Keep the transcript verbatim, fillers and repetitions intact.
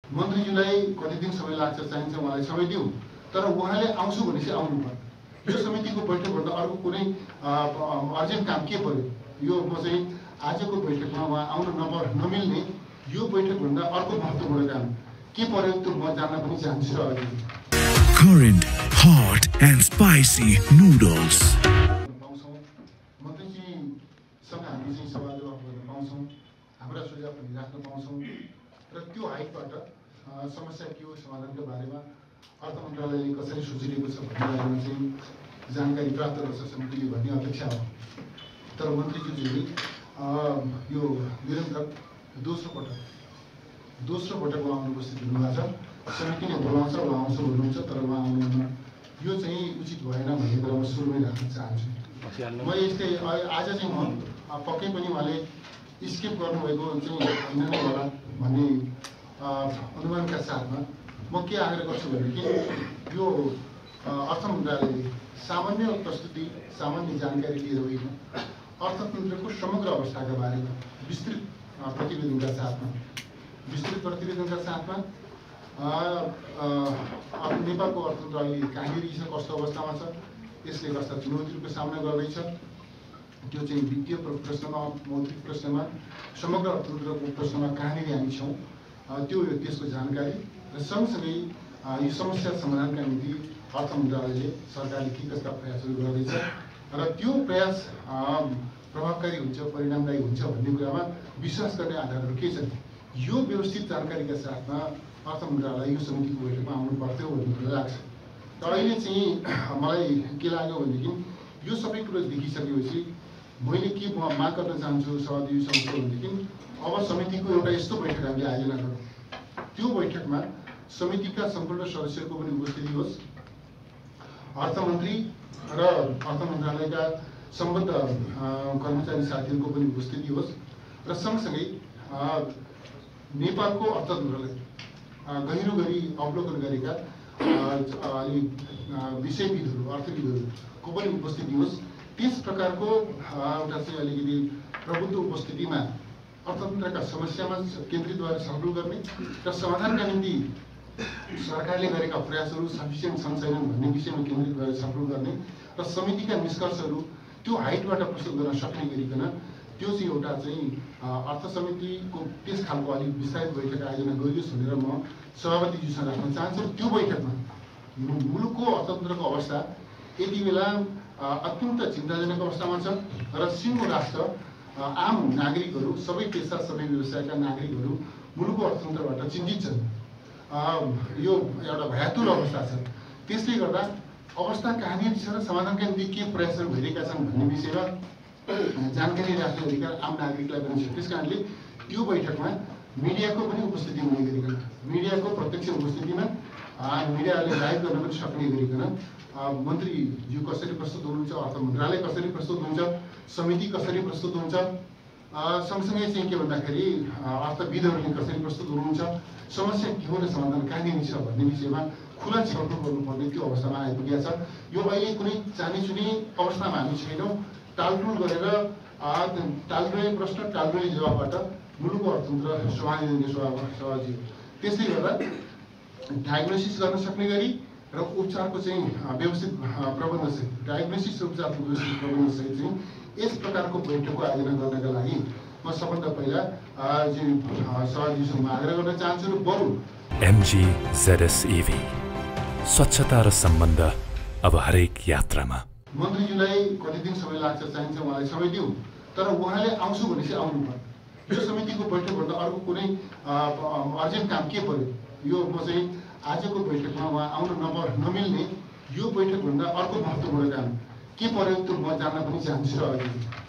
मन्त्रीज्यूलाई कति दिन समय लाग्छ चाहिन्छ मलाई समय दिउँ, तर उहाँले आउँछु भनेपछि आउनु पर्यो। यो समितिको बैठकभन्दा अर्को कुनै अर्जेन्ट काम के पर्यो, यो म चाहिँ आजको बैठकमा उहाँ आउनु नपर नमिल्ने यो बैठकभन्दा अर्को महत्त्वपूर्ण काम के पर्यो त्यो म जान्न पनि चाहन्छु। र अहिले Current, hot and spicy noodles. पाउँछौँ मन्त्रीजीसँग हामी चाहिँ सवाल जवाफ गर्न पाउँछौँ, हाम्रा सुझाव पनि राख्न पाउँछौँ र त्यो हाइटबाट समस्या के हो समाधानका बारेमा अर्थ मन्त्रालयले कसरी सोचिरहेको छ भन्ने बारेमा चाहिँ जानकारी प्राप्त गर्छ समितिले भन्ने अपेक्षा हो। तर मन्त्रीज्यूले यो निरन्तर दोस्रो पटक दोस्रो पटक उहाँ अनुपस्थित हुनुभएको छ। समितिले बोलाउँछ उहाँ आउँछ भन्नुहुन्छ, तर उहाँ आउनुहुन्न। यो चाहिँ उचित भएन भन्ने कुरा म सुरुमै राख्न चाहन्छु। म यस्तै आज चाहिँ म पक्कै पनि उहाँले स्किप गर्नुभएको चाहिँ होइन नै होला भन्ने अनुमानका साथमा म के आग्रह गर्छु भनेदेखि यो अर्थ मन्त्रालयले सामान्य प्रस्तुति सामान्य जानकारी लिएर होइन, अर्थतन्त्रको समग्र अवस्थाका बारेमा विस्तृत प्रतिवेदनका साथमा विस्तृत प्रतिवेदनका साथमा नेपालको अर्थतन्त्र अहिले कहाँनिर छ, कस्तो अवस्थामा छ, यसले कस्ता चुनौतीहरूको सामना गर्दैछ, त्यो चाहिँ वित्तीय प्रश्नमा मौद्रिक प्रश्नमा समग्र अर्थतन्त्रको प्रश्नमा कहाँनिर हामी छौँ त्यो त्यसको जानकारी र सँगसँगै यो समस्या समाधानका निम्ति अर्थ मन्त्रालयले सरकारले के कस्ता प्रयासहरू गर्दैछ र त्यो प्रयास प्रभावकारी हुन्छ परिणामदायी हुन्छ भन्ने कुरामा विश्वास गर्ने आधारहरू के छन्, यो व्यवस्थित जानकारीका साथमा अर्थ मन्त्रालय यो समितिको बैठकमा आउनु पर्थ्यो भन्ने कुरा लाग्छ। तर अहिले चाहिँ मलाई के लाग्यो भनेदेखि यो सबै कुरो देखिसकेपछि मैले के माग गर्न चाहन्छु सभापति समक्ष भनेदेखि अब समितिको एउटा यस्तो बैठक हामीले आयोजना गरौँ, त्यो बैठकमा समितिका सम्पूर्ण सदस्यहरूको पनि उपस्थिति होस्, अर्थमन्त्री र अर्थ मन्त्रालयका सम्बद्ध कर्मचारी साथीहरूको पनि उपस्थिति होस् र सँगसँगै नेपालको अर्थतन्त्रलाई गहिरो गरी अवलोकन गरेका विषयविदहरू अर्थविदहरूको पनि उपस्थिति होस्। त्यस प्रकारको एउटा चाहिँ अलिकति प्रबुद्ध उपस्थितिमा अर्थतन्त्रका समस्यामा केन्द्रित भएर छलफल गर्ने र समाधानका निम्ति सरकारले गरेका प्रयासहरू सफिसियन्ट छन् छैनन् भन्ने विषयमा केन्द्रित भएर छलफल गर्ने र समितिका निष्कर्षहरू त्यो हाइटबाट प्रस्तुत गर्न सक्ने गरिकन त्यो चाहिँ एउटा चाहिँ अर्थ समितिको त्यस खालको अलिक विस्तारित बैठक आयोजना गरियोस् भनेर म सभापतिज्यूसँग राख्न चाहन्छु। त्यो बैठकमा मुलुकको अर्थतन्त्रको अवस्था यति बेला अत्यन्त चिन्ताजनक अवस्थामा छ र सिङ्गो राष्ट्र आम नागरिकहरू सबै पेसा सबै व्यवसायका नागरिकहरू मुलुकको अर्थतन्त्रबाट चिन्तित छन्। यो एउटा भयातुर अवस्था छ। त्यसले गर्दा अवस्था कहाँनिर छ र समाधानका निम्ति के प्रयासहरू भइरहेका छन् भन्ने विषयमा जानकारी राख्ने अधिकार आम नागरिकलाई पनि छ। त्यस कारणले त्यो बैठकमा मिडियाको पनि उपस्थिति हुने गरिकन मिडियाको प्रत्यक्ष उपस्थितिमा मिडियाले लाइभ गर्न पनि सक्ने गरिकन मन्त्रीज्यू कसरी प्रस्तुत हुनुहुन्छ, अर्थ मन्त्रालय कसरी प्रस्तुत हुन्छ, समिति कसरी प्रस्तुत हुन्छ, सँगसँगै चाहिँ के भन्दाखेरि अर्थविदहरूले कसरी प्रस्तुत हुनुहुन्छ, समस्या के हो र समाधान कहाँनिर छ भन्ने विषयमा खुला छलफल गर्नुपर्ने त्यो अवस्थामा आइपुगेको छ। यो अहिले कुनै चानीचुनी अवस्थामा हामी छैनौँ। टालटुल गरेर टालटुले प्रश्न टालटुले जवाबबाट मुलुकको अर्थतन्त्र सम्हालिने सभाजी। त्यसले गर्दा डायग्नोसिस गर्न सक्ने गरी र उपचारको चाहिँ व्यवस्थित प्रबन्धसहित डायग्नोसिस र उपचारको व्यवस्थित प्रबन्धसहित चाहिँ यस प्रकारको बैठकको आयोजना गर्नका लागि म सबभन्दा पहिला सभाजीसँग आग्रह गर्न चाहन्छु र बरु एमजी जेडएस इभी स्वच्छता र सम्बन्ध अब हरेक यात्रामा। मन्त्रीज्यूलाई कति दिन समय लाग्छ चाहिन्छ मलाई समय दिउँ, तर उहाँले आउँछु भनेपछि आउनु पर्यो। यो समितिको बैठकभन्दा अर्को कुनै अर्जेन्ट काम के पर्यो, यो म चाहिँ आजको बैठकमा उहाँ आउनु नपर नमिल्ने यो बैठकभन्दा अर्को महत्त्वपूर्ण काम के पर्यो त्यो म जान्न पनि चाहन्छु। र अहिले